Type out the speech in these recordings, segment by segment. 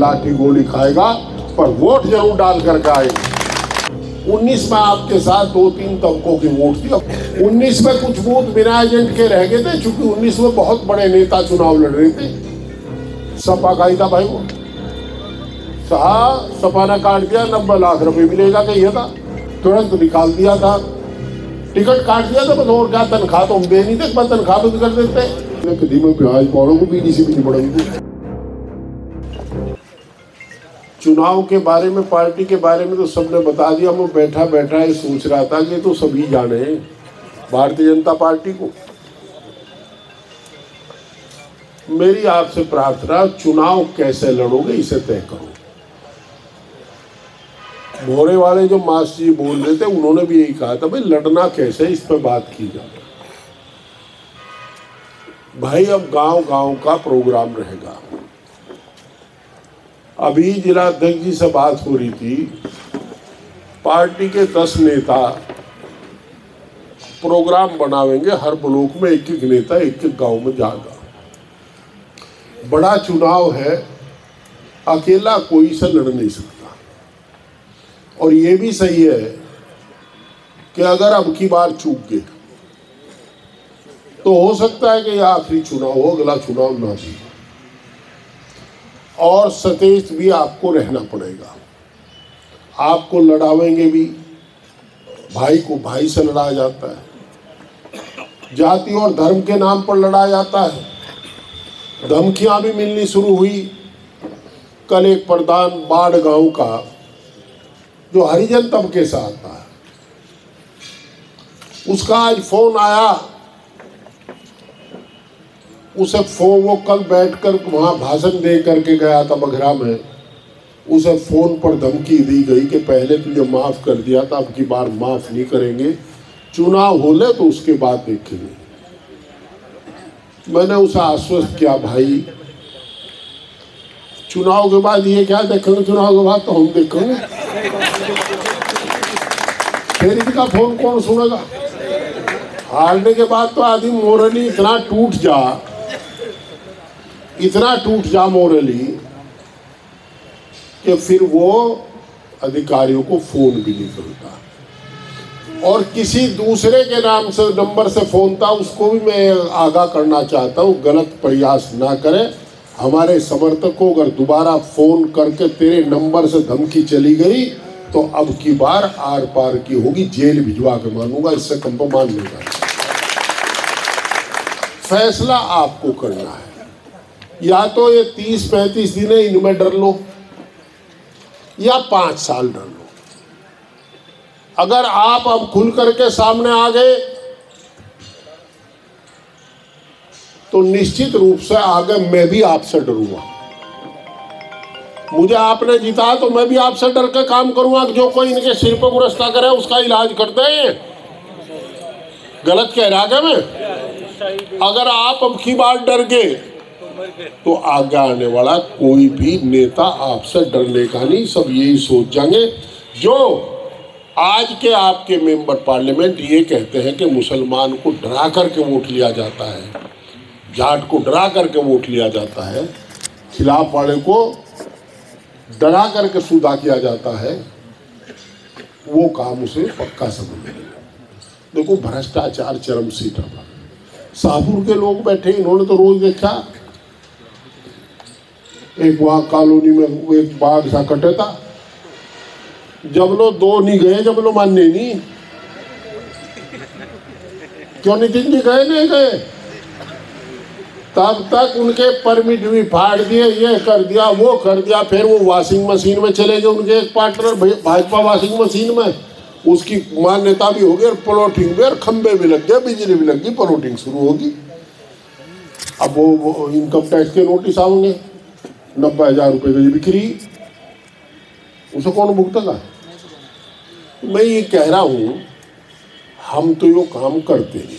लाठी गोली खाएगा पर वोट जरूर डाल करके आएगा। 19 में आपके साथ 2-3 तबकों की वोट थी। 19 में कुछ बूथ बिना एजेंट के रह गए थे, चूंकि 19 में बहुत बड़े नेता चुनाव लड़ रहे थे। सपा का ही था भाई, वो सपा ने काट दिया, 90 लाख रुपए मिलेगा कही था, तुरंत निकाल दिया था, टिकट काट दिया था। बस और क्या, तनख्वाह तो हम दे नहीं थे, तनख्वाह बंद कर देते। कदी में प्याज पालों को बीडीसी भी नहीं बढ़ेगी। चुनाव के बारे में, पार्टी के बारे में तो सबने बता दिया। मैं बैठा बैठा ये सोच रहा था कि तो सभी जाने हैं भारतीय जनता पार्टी को। मेरी आपसे प्रार्थना, चुनाव कैसे लड़ोगे इसे तय करो। भोरे वाले जो मास्टर जी बोल रहे थे, उन्होंने भी यही कहा था, भाई लड़ना कैसे, इस पर बात की जाए। भाई अब गांव-गांव का प्रोग्राम रहेगा। अभी जिला अध्यक्ष जी से बात हो रही थी, पार्टी के 10 नेता प्रोग्राम बनावेंगे, हर ब्लॉक में एक-एक नेता एक-एक गांव में जाएगा। बड़ा चुनाव है, अकेला कोई से लड़ नहीं सकता। और ये भी सही है कि अगर अब की बार चूक गए तो हो सकता है कि यह आखिरी चुनाव हो, अगला चुनाव ना भी। और सचेत भी आपको रहना पड़ेगा। आपको लड़ावेंगे भी, भाई को भाई से लड़ाया जाता है, जाति और धर्म के नाम पर लड़ाया जाता है, धमकियां भी मिलनी शुरू हुई। कल एक प्रधान बाढ़ गांव का जो हरिजन तबके से आता है, उसका आज फोन आया। उसे फोन, वो कल बैठकर वहां भाषण दे करके गया था बघरा में, उसे फोन पर धमकी दी गई कि पहले तुझे माफ कर दिया था, अब की बार माफ नहीं करेंगे, चुनाव हो ले तो उसके बाद देखेंगे। मैंने उसे आश्वस्त किया, भाई चुनाव के बाद ये क्या देखेंगे, चुनाव के बाद तो हम देखेंगे, फिर इनका फोन कौन सुनेगा। हारने के बाद तो आदमी मोरली इतना टूट जा मोरली कि फिर वो अधिकारियों को फोन भी नहीं करता। और किसी दूसरे के नाम से, नंबर से फोन था, उसको भी मैं आगाह करना चाहता हूँ, गलत प्रयास ना करें। हमारे समर्थक को अगर दोबारा फोन करके तेरे नंबर से धमकी चली गई तो अब की बार आर पार की होगी, जेल भिजवा के मानूंगा, इससे कम तो मान लेगा। फैसला आपको करना है, या तो ये 30-35 दिन इनमें डर लो या 5 साल डर लो। अगर आप अब खुल करके सामने आ गए तो निश्चित रूप से आगे मैं भी आपसे डरूंगा। मुझे आपने जीता तो मैं भी आपसे डर के काम करूंगा। जो कोई इनके सिर पर गुरस्ता करे उसका इलाज करते हैं। गलत कह रहा क्या मैं? अगर आप अब की बार डर गए तो आगे आने वाला कोई भी नेता आपसे डरने का नहीं, सब यही सोच जाएंगे। जो आज के आपके मेंबर पार्लियामेंट ये कहते हैं कि मुसलमान को डरा करके वोट लिया जाता है, जाट को डरा करके वोट लिया जाता है, खिलाफ वाले को डरा करके सुधा किया जाता है, वो काम उसे पक्का समझ लेगा। देखो भ्रष्टाचार चरम सीमा पर। शाहपुर के लोग बैठे, इन्होंने तो रोज देखा, एक वहां कॉलोनी में एक बाघ सा कटे था, जब लो 2 नहीं गए, जब लो मानने नहीं। क्यों नितिन जी गए, नहीं गए? तब तक उनके परमिट भी फाड़ दिए, ये कर दिया, वो कर दिया। फिर वो वॉशिंग मशीन में चले गए, उनके एक पार्टनर भाजपा वॉशिंग मशीन में, उसकी मान्यता भी होगी और प्लॉटिंग भी, और खंबे भी लग गए, बिजली भी लग गई, प्लॉटिंग शुरू होगी। अब वो इनकम टैक्स के नोटिस आओगे, 90,000 रुपये की बिक्री, उसे कौन भुगतेगा? मैं ये कह रहा हूं, हम तो यो काम करते नहीं।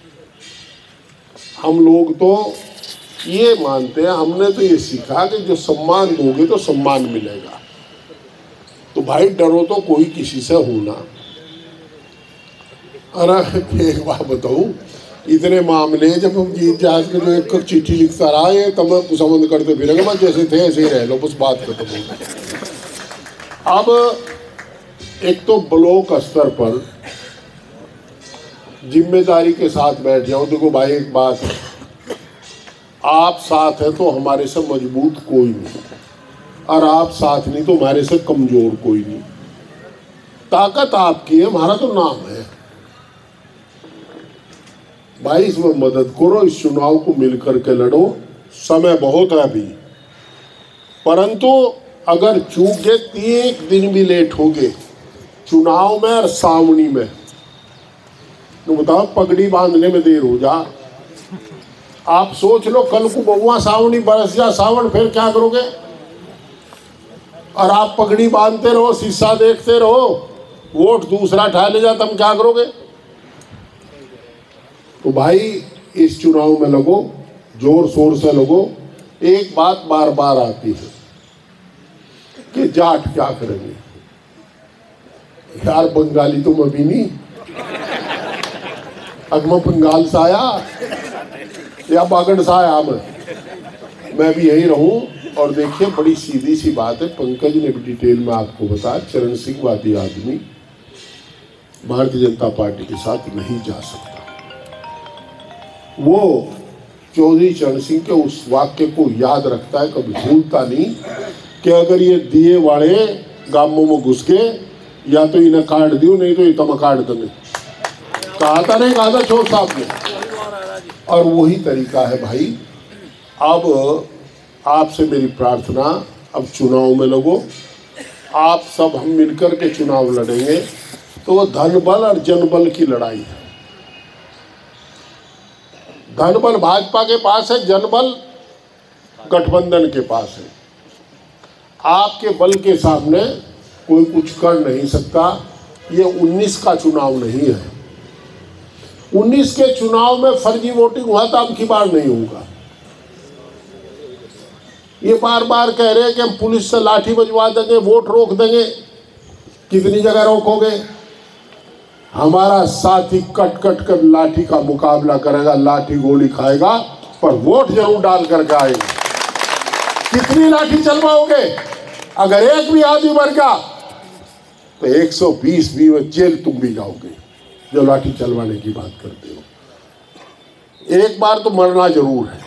हम लोग तो ये मानते हैं, हमने तो ये सीखा कि जो सम्मान दोगे तो सम्मान मिलेगा। तो भाई डरो तो कोई किसी से होना। अरे एक बात बताऊं, इतने मामले जब हम जीत जात के जो एक चिट्ठी लिखता रहा है तब मैं कुसमंद करते फिरेंगे, बस जैसे थे ऐसे ही रह लो, बस बात खत्म हो गई। अब एक तो ब्लॉक स्तर पर जिम्मेदारी के साथ बैठ जाओ। देखो भाई एक बात है, आप साथ है तो हमारे से मजबूत कोई नहीं, और आप साथ नहीं तो हमारे से कमजोर कोई नहीं। ताकत आपकी है, हमारा तो नाम है भाई। इसमें मदद करो, इस चुनाव को मिलकर के लड़ो। समय बहुत है अभी, परंतु अगर चूक गए 3 दिन भी लेट हो गए चुनाव में और सावनी में, तो बताओ पगड़ी बांधने में देर हो जा। आप सोच लो कल को बहुआ सावनी बरस जा सावन, फिर क्या करोगे? और आप पगड़ी बांधते रहो, शीशा देखते रहो, वोट दूसरा ठा ले जा, तुम क्या करोगे? तो भाई इस चुनाव में लगो, जोर शोर से लगो। एक बात बार बार आती है कि जाट क्या करेंगे। यार बंगाली तो मैं भी नहीं, अगमा बंगाल से आया या बागड़ से आया, मैं भी यही रहूं। और देखिए बड़ी सीधी सी बात है, पंकज ने भी डिटेल में आपको बताया, चरण सिंह वादी आदमी भारतीय जनता पार्टी के साथ नहीं जा सकता। वो चौधरी चरण सिंह के उस वाक्य को याद रखता है, कभी भूलता नहीं, कि अगर ये दिए वाले गांवों में घुस के या तो इन्हें काट दियो, नहीं तो ये तम काट देंगे। कहा था नहीं, कहा था चौथ साहब ने, और वही तरीका है भाई। अब आपसे मेरी प्रार्थना, अब चुनाव में लगो, आप सब हम मिलकर के चुनाव लड़ेंगे। तो वो धन बल और जनबल की लड़ाई है। धन बल भाजपा के पास है, जनबल गठबंधन के पास है। आपके बल के सामने कोई कुछ कर नहीं सकता। ये 19 का चुनाव नहीं है। 19 के चुनाव में फर्जी वोटिंग हुआ था, अब की बार नहीं होगा। ये बार बार कह रहे हैं कि हम पुलिस से लाठी बजवा देंगे, वोट रोक देंगे। कितनी जगह रोकोगे? हमारा साथी कट कट कर लाठी का मुकाबला करेगा, लाठी गोली खाएगा, पर वोट जरूर डाल करके आएगा। कितनी लाठी चलवाओगे? अगर एक भी आदमी मर गया तो 120 भी में जेल तुम भी जाओगे, जो लाठी चलवाने की बात करते हो। एक बार तो मरना जरूर है।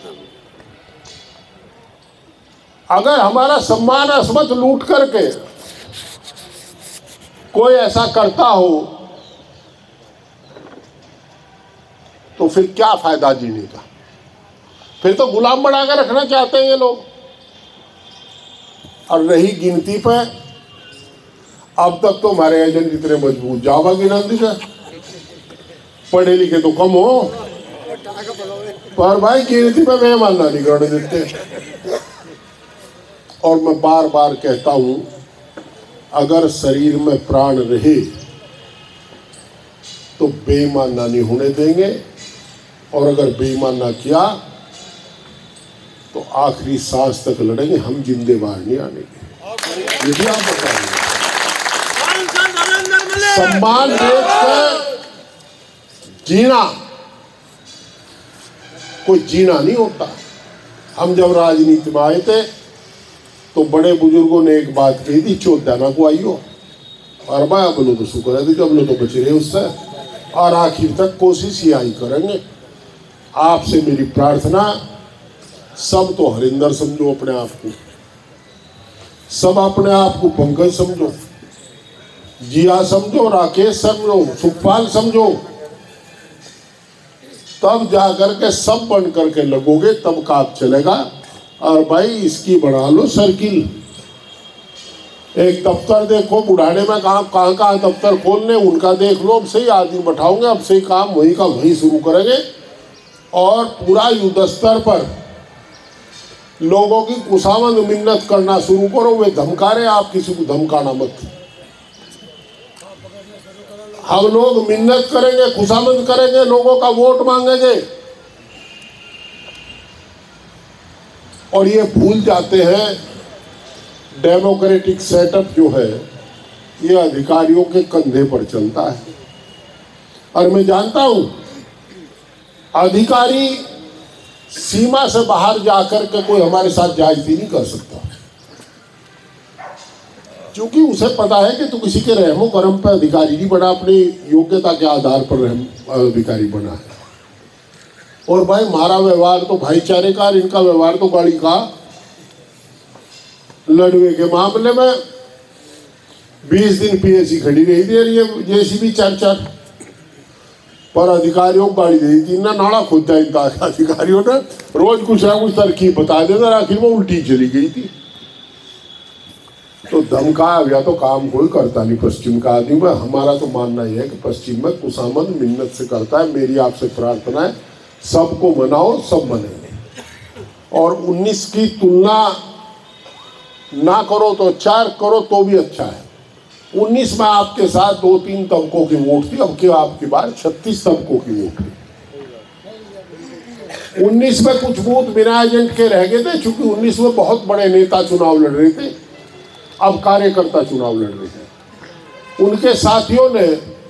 अगर हमारा सम्मान अस्मत लूट करके कोई ऐसा करता हो तो फिर क्या फायदा जीने का? फिर तो गुलाम बनाकर रखना चाहते हैं ये लोग। और रही गिनती पे, अब तक तो हमारे एजेंट इतने मजबूत, जावा की नंदी से पढ़े लिखे तो कम हो, पर भाई गिनती पे बेईमानी नहीं करने देते। और मैं बार बार कहता हूं, अगर शरीर में प्राण रहे तो बेईमाना नहीं होने देंगे, और अगर बेईमाना किया तो आखिरी सांस तक लड़ेंगे, हम जिंदे बाहर नहीं आने देंगे। ये भी आप बताइए। सम्मान देख कर जीना कोई जीना नहीं होता। हम जब राजनीति में आए थे तो बड़े बुजुर्गों ने एक बात कही थी, चौथाना को आइयो, और भाई अब लोग तो शुक्र है कि अब लोग तो बच रहे उससे, और आखिर तक कोशिश ही आई करेंगे। आपसे मेरी प्रार्थना, सब तो हरिंदर समझो अपने आप को, सब अपने आप को पंकज समझो, जिया समझो, राकेश समझो, सुखपाल समझो, तब जाकर के सब बन करके लगोगे, तब काम चलेगा। और भाई इसकी बना लो सर्किल। एक दफ्तर देखो, बुढ़ाने में कहाँ दफ्तर खोलने, उनका देख लो। अब से ही आदमी बैठाओगे, अब से ही काम वही का वही शुरू करेंगे। और पूरा युद्ध स्तर पर लोगों की खुशामद मिन्नत करना शुरू करो। वे धमका रहे, आप किसी को धमकाना मत। हम लोग मिन्नत करेंगे, खुशामद करेंगे, लोगों का वोट मांगेंगे। और ये भूल जाते हैं डेमोक्रेटिक सेटअप जो है ये अधिकारियों के कंधे पर चलता है। और मैं जानता हूं अधिकारी सीमा से बाहर जाकर के कोई हमारे साथ जायज़ी नहीं कर सकता, क्योंकि उसे पता है कि तू किसी के रहमो करम पर अधिकारी नहीं बना, अपनी योग्यता के आधार पर रहम अधिकारी बना है। और भाई हमारा व्यवहार तो भाईचारे का, इनका व्यवहार तो गाड़ी का। लड़वे के मामले में 20 दिन पीएसी खड़ी रही थी, ये जेसीबी 4 पर अधिकारियों को गाड़ी दी थी ना, नाड़ा खोदा इनका अधिकारियों ने, रोज कुछ ना कुछ तरकीब बता देता, आखिर वो उल्टी चली गई थी। तो धमकाया गया तो काम कोई करता नहीं पश्चिम का आदमी में। हमारा तो मानना यह है कि पश्चिम में खुशामद मिन्नत से करता है। मेरी आपसे प्रार्थना है, सबको मनाओ, सब मनेंगे। और 19 की तुलना ना करो तो 4 करो तो भी अच्छा है। 19 में आपके साथ 2-3 तबकों की वोट थी, अब की आपकी बार 36 तबकों की वोट थी। 19 में कुछ बूथ बिना एजेंट के रह गए थे, चूंकि 19 में बहुत बड़े नेता चुनाव लड़ रहे थे, अब कार्यकर्ता चुनाव लड़ रहे थे। उनके साथियों ने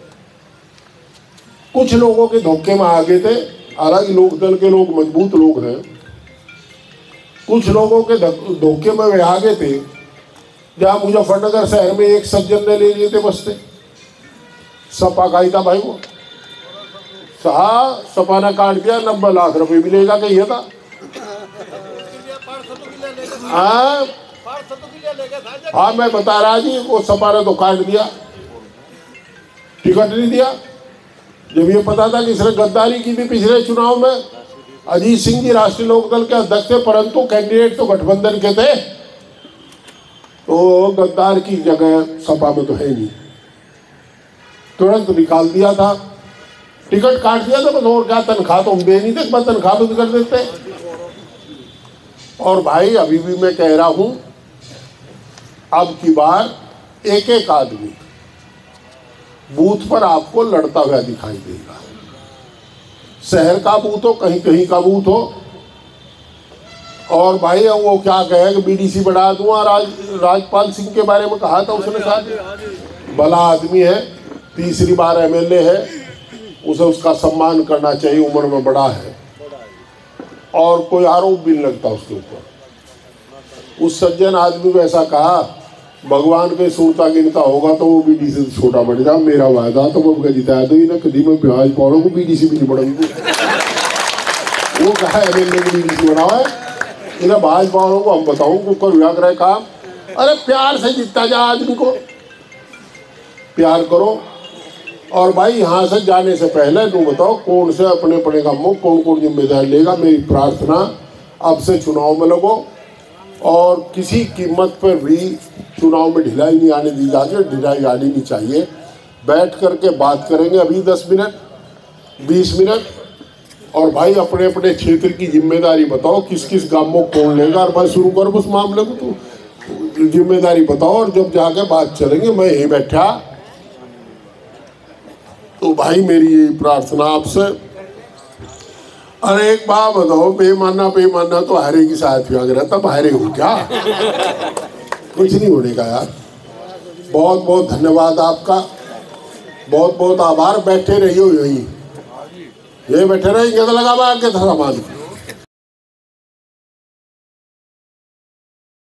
कुछ लोगों के धोखे में आ गए थे। हालांकि लोकदल के लोग मजबूत लोग हैं, कुछ लोगों के धोखे में वे आ गए थे। जहाँ मुजफ्फरनगर शहर में एक सज्जन ने ले लिए थे बस्ते, सपा का ही था भाई वो, सपा ने काट दिया, 90 लाख रुपए मिलेगा कहिए था। हाँ मैं बता रहा जी, वो सपा ने तो काट दिया, टिकट नहीं दिया। जब ये पता था कि इसने गद्दारी की थी पिछले चुनाव में। अजीत सिंह जी राष्ट्रीय लोकदल के अध्यक्ष थे, परंतु कैंडिडेट तो गठबंधन के थे, तो गद्दार की जगह सपा में तो है नहीं, तुरंत निकाल दिया था, टिकट काट दिया था बस। और क्या, तनख्वाह तो हम दे नहीं थे, बस तनख्वाह बंद कर देते। और भाई अभी भी मैं कह रहा हूं, अब की बार एक आदमी बूथ पर आपको लड़ता हुआ दिखाई देगा। शहर का बूथ हो, कहीं कहीं का बूथ हो। और भाई वो क्या कहे कि बीडीसी बढ़ा दूंगा, राजपाल सिंह के बारे में कहा था उसने, शायद भला आदमी है, 3री बार एमएलए है, उसे उसका सम्मान करना चाहिए, उम्र में बड़ा है और कोई आरोप भी नहीं लगता उसके ऊपर। उस सज्जन आदमी को ऐसा कहा, भगवान के सुनता गिनता होगा तो वो बीडीसी से छोटा बढ़ जाए, मेरा वायदा तो वो जिताया तो ना कभी मैं ब्याज पाओ को बीडीसी भी नहीं बढ़ेंगे। वो कहा एमएलए को बीडीसी बनाओ है, इन्हें भाजपा वालों को हम बताऊं कुकर विभाग रहे काम। अरे प्यार से जीतता जा, आदमी को प्यार करो। और भाई यहाँ से जाने से पहले तुम बताओ कौन से अपने पड़े कामों कौन कौन जिम्मेदारी लेगा। मेरी प्रार्थना, अब से चुनाव में लगो और किसी कीमत पर भी चुनाव में ढिलाई नहीं आने दी जाती, ढिलाई आनी नहीं चाहिए। बैठ करके बात करेंगे अभी 10 मिनट 20 मिनट, और भाई अपने अपने क्षेत्र की जिम्मेदारी बताओ, किस किस गांव में कौन लेगा। और भाई शुरू करो उस मामले को, तो जिम्मेदारी बताओ और जब जाके बात चलेंगे। मैं यही बैठा, तो भाई मेरी प्रार्थना आपसे। अरे एक बात बताओ, बेमानना तो हरे की साथ भी अगर तब हरे हो क्या, कुछ नहीं होने का यार। बहुत बहुत धन्यवाद आपका, बहुत बहुत आभार। बैठे रहियो यही, ये बैठे रहेंगे तो लगा आगे था सामान।